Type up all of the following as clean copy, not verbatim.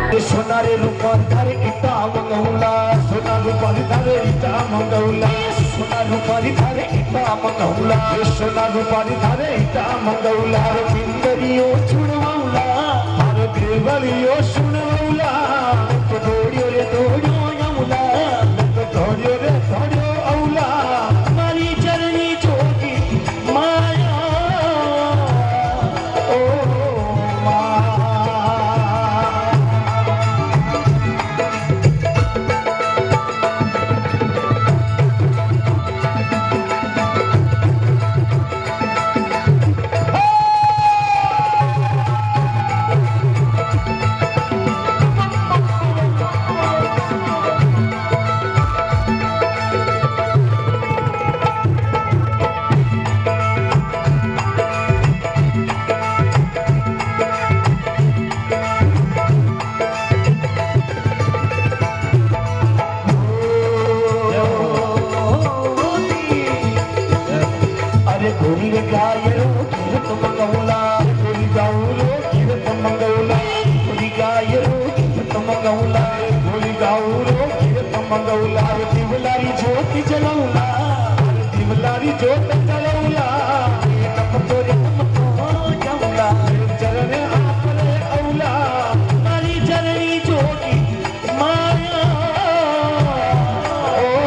सोनारे रूपान धारे इटा मंगौला सोना रूपान धारे इटा मंगौला सोना रूपान धारे इटा मंगौला सोना रूपान धारे इटा मंगौला बिंदरियो छुड़वौला हर देवलियो सुनवौला तो दौड़ियो रे दौड़ियो यमुला तो दौड़ियो रे दौड़ियो औला मारी चरनी जोगी माया ओ दिवलारी ज्योति जलौला दिवलारी ज्योति जलौला नम तोरे नम तो जौला चरण आपरे औला मारी चरणी ज्योति माया ओ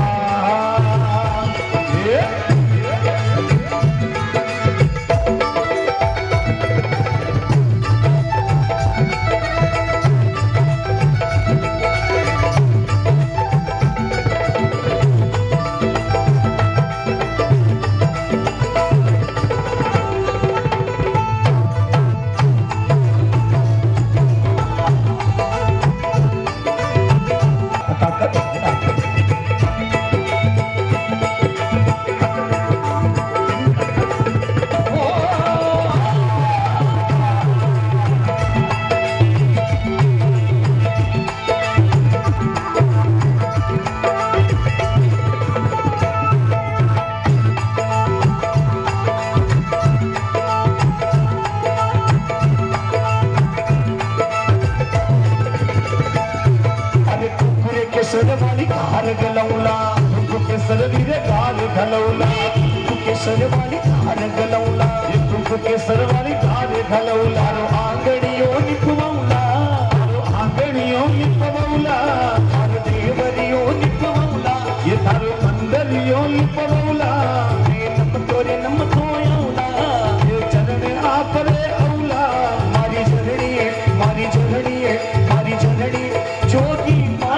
सरवाली कार गलौला तुके सरवीरे कार गलौला तुके सरवाली कार गलौला तुके सरवाली कार गलौला रो आंगड़ियो निपवौला रो आंगड़ियो निपवौला हर देवरियो निपवौला ये थारो मंदरियो निपवौला नम तोरे नम तोयौला ये चरण आपरे औला मारी झरड़ी मारी झरड़ी मारी झरड़ी ज्योति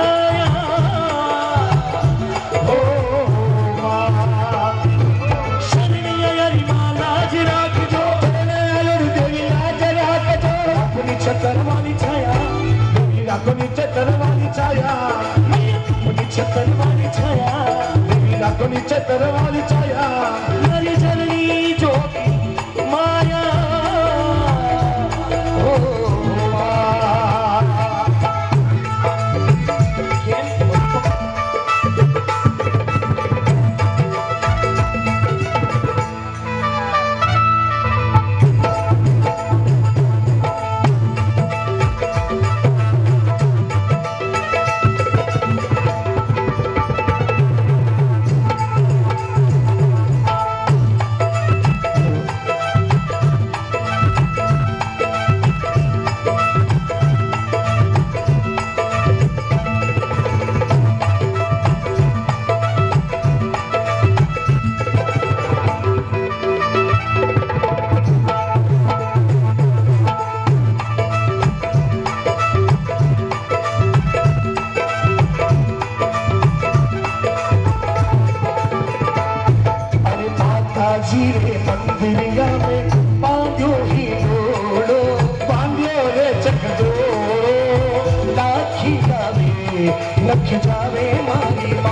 छतरवाली छाया देवी राखोनी छतरवाली छाया मुझे छतरवाली छाया देवी राखोनी छतरवाली छाया मेरी जननी ज्योति माया ओ जीरे मंदिरिया में बांध्यो ही डोड़ो बांध्यो रे चकदोड़ो लाखी जावे लख जावे मारी